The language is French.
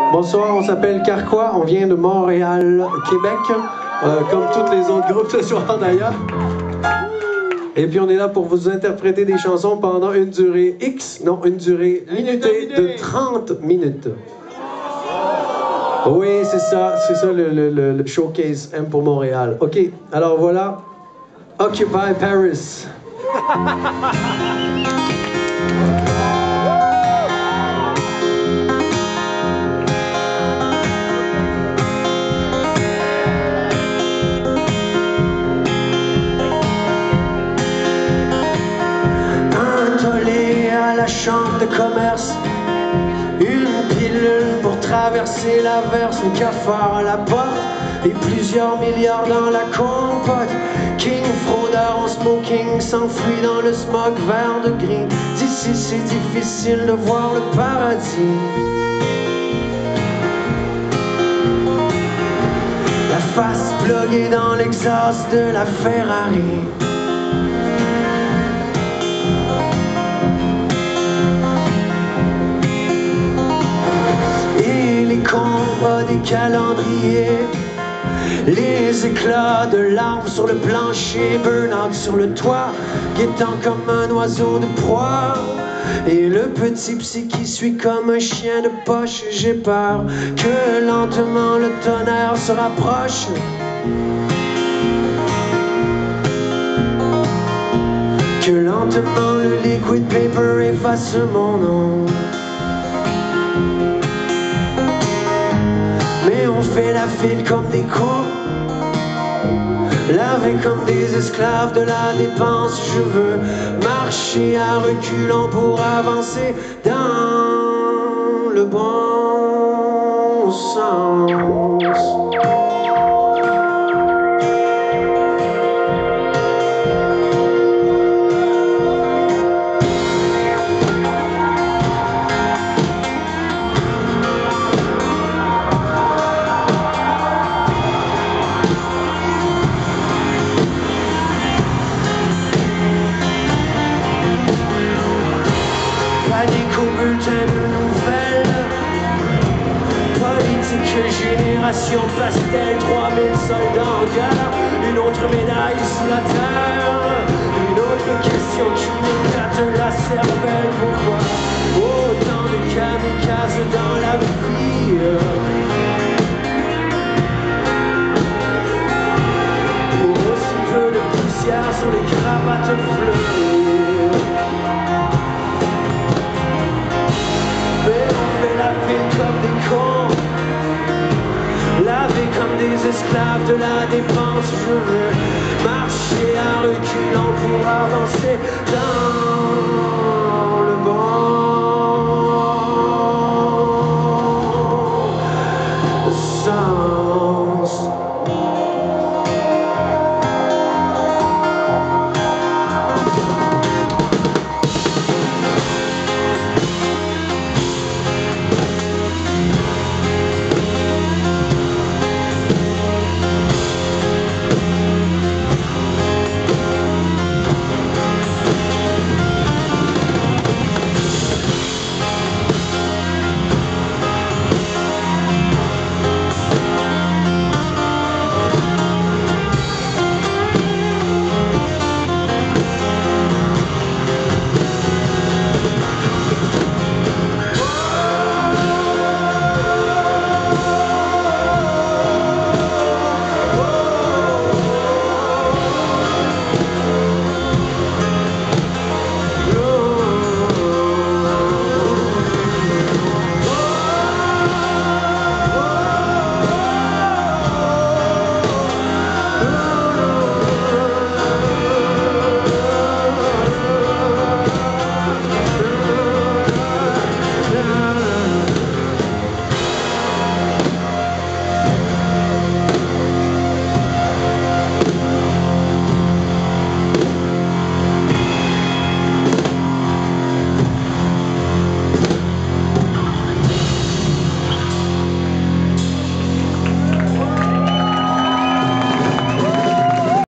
Bonsoir, on s'appelle Carquois, on vient de Montréal, Québec, comme tous les autres groupes ce soir d'ailleurs. Et puis on est là pour vous interpréter des chansons pendant une durée X, non, une durée limitée de 30 minutes. Oui, c'est ça le showcase M pour Montréal. OK, alors voilà, Occupy Paris. La chambre de commerce, une pilule pour traverser l'averse, un cafard à la porte et plusieurs milliards dans la compote. King fraudeur en smoking s'enfuit dans le smog vert de gris. D'ici c'est difficile de voir le paradis. La face bloquée dans l'exhaust de la Ferrari. Combats des calendriers, les éclats de larmes sur le plancher, burn-out sur le toit, guettant comme un oiseau de proie. Et le petit psy qui suit comme un chien de poche. J'ai peur que lentement le tonnerre se rapproche. Que lentement le liquid paper efface mon nom. Mais on fait la file comme des cons, lavés comme des esclaves de la dépense. Je veux marcher à reculons pour avancer dans le bon sens. Bulletin de nouvelles, politique, génération pastel, 3000 soldats en guerre, une autre médaille sous la terre, une autre question qui nous gâte la cervelle. Pourquoi autant de kamikazes dans la vie? Pour aussi peu de poussière sur les cravates fleuries. Comme des cons, lavés comme des esclaves de la dépense. Je veux marcher à reculons pour avancer dans